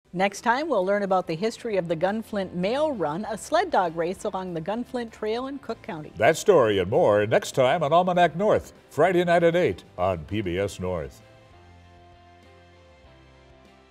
Next time, we'll learn about the history of the Gunflint Mail Run, a sled dog race along the Gunflint Trail in Cook County. That story and more next time on Almanac North, Friday night at 8 on PBS North.